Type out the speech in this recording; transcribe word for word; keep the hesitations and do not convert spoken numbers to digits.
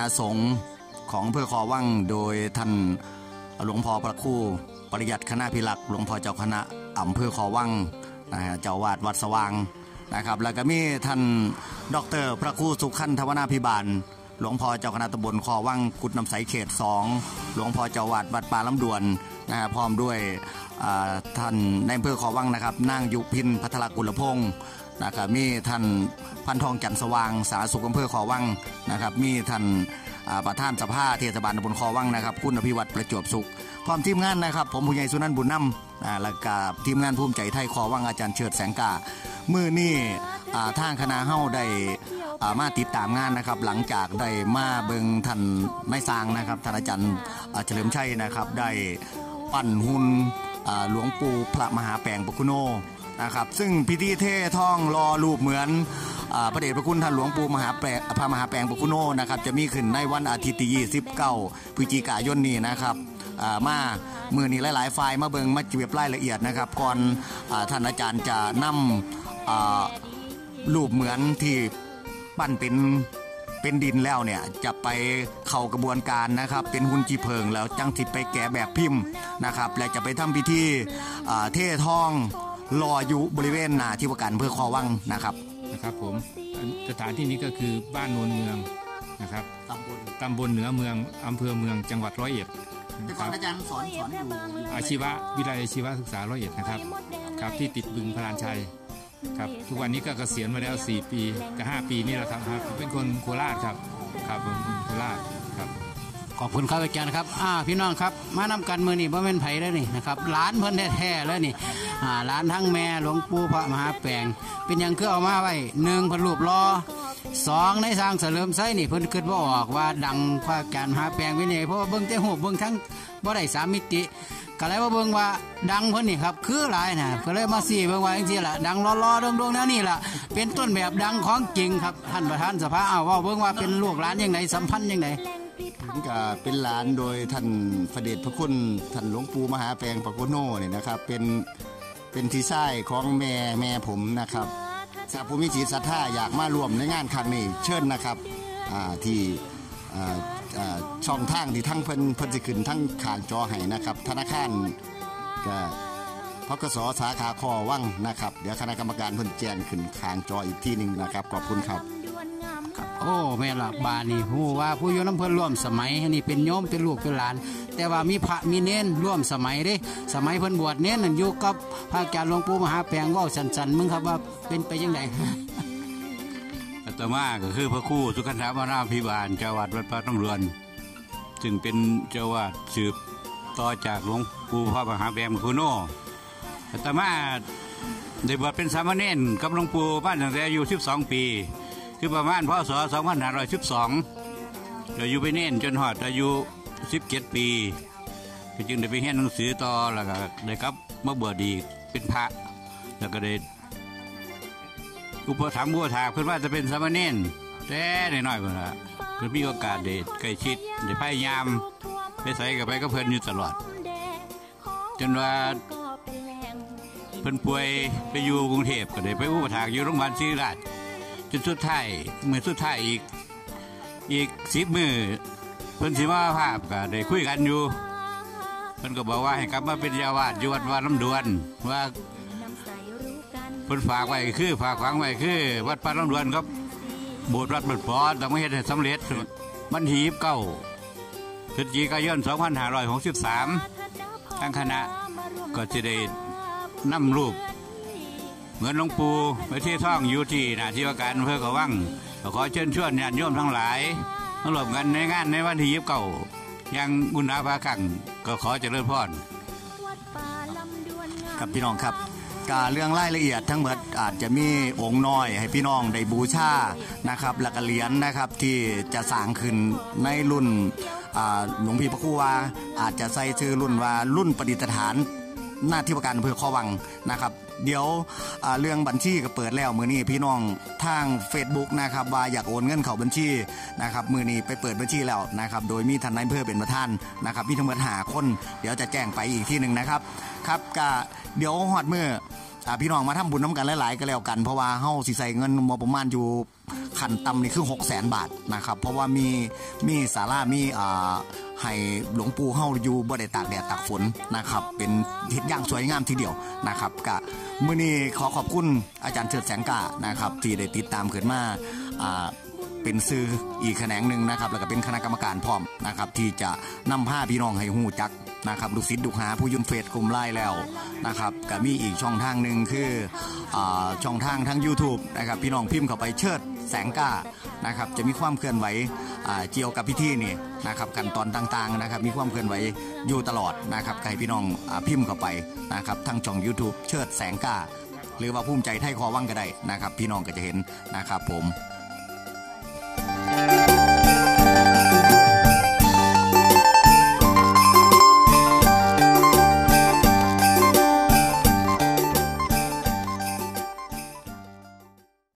สงฆ์ของอำเภอคอวังโดยท่านหลวงพ่อพระครูปริยัติคณะพิรักษ์หลวงพ่อเจ้าคณะอำเภอคอวังนะฮะเจ้าวาดวัดสว่างนะครับแล้วก็มีท่านดรพระครูสุขันธวนาภิบาลหลวงพ่อเจ้าคณะตำบลคอวังกุดน้ำใสเขตสองหลวงพ่อเจ้าวาดวัดป่าลำดวนนะฮะพร้อมด้วยท่านในอำเภอคอวังนะครับนางยุพินพัทรกุลพงศ์นะครับมีท่านพันทองจันทร์สว่างสาธารณสุขอำเภอคอวังนะครับมีท่านประธานสภาเทศบาลตำบลคอวังนะครับคุณอภิวัตรประจวบสุขพร้อมทีมงานนะครับผมผู้ใหญ่สุนันท์บุญนำและกับทีมงานภูมิใจไทยคอวังอาจารย์เฉิดแสงกามือนี่ทางคณะเฮ้าได้มาติดตามงานนะครับหลังจากได้มาเบิงท่านนายสร้างนะครับท่านอาจารย์เฉลิมชัยนะครับได้ปั้นหุ่นหลวงปู่พระมหาแปลงปกุโนนะครับซึ่งพิธีเทท่องรอรูปเหมือนพระเดชพระคุณท่านหลวงปู่มหาแปลงพระมหาแปลงปกุโนนะครับจะมีขึ้นในวันอาทิตย์ที่ยี่สิบเก้าพฤศจิกายนนี้นะครับมามือนี้หลายๆฝ่ายมาเบิงมาเก็บรายละเอียดนะครับก่อนท่านอาจารย์จะนำรูปเหมือนที่ปั้นเป็นเป็นดินแล้วเนี่ยจะไปเข้ากระบวนการนะครับเป็นหุ่นจีเพิงแล้วจังสิไปแกะแบบพิมพ์นะครับและจะไปทำพิธีเทท่องรออยู่บริเวณหน้าที่ว่าการเพื่อคอวังนะครับนะครับผมสถานที่นี้ก็คือบ้านโนนเมืองนะครับตำบลตำบลเหนือเมืองอำเภอเมืองจังหวัดร้อยเอ็ดแต่ก่อนอาจารย์สอนสอนอยู่อาชีวะวิทยาลัยอาชีวศึกษาร้อยเอ็ดนะครับครับที่ติดบึงพลานชัยครับทุกวันนี้ก็เกษียณมาแล้วสี่ปีกับห้าปีนี่แหละครับเป็นคนโคราชครับครับเป็นคนโคราชครับขอบคุณครับอาจารย์ครับอ่าพี่น้องครับมานำกันมือนี่บ่แม่นไผแล้วนี่นะครับหลานเพิ่นแท้ๆแล้วนี่อ่าหลานทั้งแม่หลวงปู่พระมหาแปลงเป็นยังคือเอามาไว้หนึ่งเพิ่นรูปรอสองในสร้างเสริมไซนี่เพิ่นคิดบ่ออกว่าดังพระอาจารย์มหาแปลงไว้นี่เพราะว่าเบิ่งแต่รูปเบิ่งทั้งบ่ได้สามมิติก็เลยว่าเบิ่งว่าดังเพิ่นนี่ครับคือหลายนะก็เลยมาสี่เบิ่งว่าจังซี่ล่ะดังรอๆดวงๆแนวนี้ล่ะเป็นต้นแบบดังของจริงครับท่านประธานสภาเอาว่าเบิ่งว่าเป็นลูกหลานยังไงสัมพันธ์ยังไงผมก็เป็นหลานโดยท่านพระเดชพระคุณท่านหลวงปู่มหาแปลงปกุโนเนี่ยนะครับเป็นเป็นที่ชายของแม่แม่ผมนะครับถ้าผู้มีจิตศรัทธาอยากมาร่วมในงานครั้งนี้เชิญนะครับที่ช่องทางที่ทั้งเพิ่นเพิ่นสิขึ้นทั้งขางจอให้นะครับธนาคารก็พกส.สาขาคอวังนะครับเดี๋ยวคณะกรรมการเพิ่นแจ้งขึ้นขางจออีกที่หนึ่งนะครับขอบคุณครับโอ้แม่ละบานี่ฮู้ว่าผู้อยู่น้ำเพิ่นร่วมสมัยนี่เป็นโยมเป็นลูกเป็นหลานแต่ว่ามีพระมีเน้นร่วมสมัยเด้สมัยเพิ่นบวชเน้นนั่นอยู่กับพระอาจารย์หลวงปู่มหาแปลงเว้าสันๆมึงครับว่าเป็นไปยังไงอาตมาก็คือพระครูสุขันธวนาภิบาลเจ้าวาดวัดป่าต้องเรือนซึ่งเป็นเจ้าวาดสืบต่อจากหลวงปู่พระมหาแปลงปกุโนอาตมาได้บวชเป็นสามเณรกับหลวงปู่บ้านตั้งแต่อายุสิบสองปีคือประมาณพ.ศ. สองพันห้าร้อยสิบสองเราอยู่ไปเน้นจนหอดอายุสิบเจ็ดปีจึงได้ไปเรียนหนังสือต่อแล้วก็ได้ครับมาบวชดีเป็นพระแล้วก็ได้อุปถัมภ์บัวถาเพื่อนว่าจะเป็นสามเณรแต่น้อยๆเพื่อนละเพื่อนมีโอกาสได้ใกล้ชิดได้พยายามไปใส่กับไปก็เพื่อนอยู่ตลอดจนว่าเพื่อนป่วยไปอยู่กรุงเทพก็ได้ไปอุปถัมภ์อยู่โรงพยาบาลศิริราชจนสุดท้ายเมื่อสุดท้ายอีกอีกสิบมือเพิ่นสิมาภาพก็ได้คุยกันอยู่เพิ่นก็บอกว่าให้กลับมาเป็นเจ้าวาดอยู่วัดวาน้ำดวนว่าเพิ่นฝากไว้คือฝากฝังไว้คือวัดป่าน้ำดวนครับโบสถ์วัดบัดพอต้องมาเฮ็ดให้สำเร็จวันที่ยี่สิบเก้าพฤศจิกายนสองพันห้าร้อยหกสิบสามทางคณะก็จะได้นำรูปเหมือนหลวงปู่ไปที่ท่องอยู่ที่หน้าที่ว่าการอำเภอเขาวังขอเชิญชวนญาติโยมทั้งหลายมาร่วมกันในงานในวันที่ยี่สิบเก้ายังบุญอาภาคังก็ขอเจริญพรครับพี่น้องครับการเรื่องรายละเอียดทั้งหมดอาจจะมีองค์น้อยให้พี่น้องได้บูชานะครับและก็เหรียญนะครับที่จะสร้างขึ้นในรุ่นหลวงพี่พระครูว่าอาจจะใส่ชื่อรุ่นว่ารุ่นประดิษฐานหน้าที่ว่าการอำเภอคอวังนะครับเดี๋ยวเรื่องบัญชีก็เปิดแล้วมือนี้พี่น้องทาง Facebook นะครับว่าอยากโอนเงินเข้าบัญชีนะครับมือนี้ไปเปิดบัญชีแล้วนะครับโดยมีท่านนายอำเภอเป็นประธานนะครับมีทั้งหมดห้าคนเดี๋ยวจะแจ้งไปอีกที่หนึ่งนะครับครับก็เดี๋ยวฮอดมือพี่น้องมาทำบุญน้ำกันหลายๆก็แล้วกันเพราะว่าเฮาสิใส่เงินมาประมาณอยู่ขั้นต่ำนี่คือหกแสนบาทนะครับเพราะว่ามีมีศาลามีอ่าให้หลวงปู่เฮาอยู่บ่ได้ตากแดดตากฝนนะครับเป็นเฮ็ดอย่างสวยงามทีเดียวนะครับกะมื้อนี้ขอขอบคุณอาจารย์เฉิดแสงกล้านะครับที่ได้ติดตามขึ้นมาอ่าเป็นสื่ออีกแขนงหนึ่งนะครับแล้วก็เป็นคณะกรรมการพร้อมนะครับที่จะนำพาพี่น้องให้ฮู้จักนะครับลูกศิษย์ลูกหาผู้ยุ่นเฟซกลุ่มไล่แล้วนะครับก็มีอีกช่องทางหนึ่งคืออ่าช่องทางทั้ง YouTube นะครับพี่น้องพิมพ์เข้าไปเชิดแสงกล้านะครับจะมีความเคลื่อนไหวเกี่ยวกับพิธีนี่นะครับขั้นตอนต่างๆนะครับมีความเคลื่อนไหวอยู่ตลอดนะครับให้พี่น้องพิมพ์เข้าไปนะครับทางช่อง YouTube เชิดแสงกล้าหรือว่าภูมิใจไทยคอวังก็ได้นะครับพี่น้องก็จะเห็นนะครับผม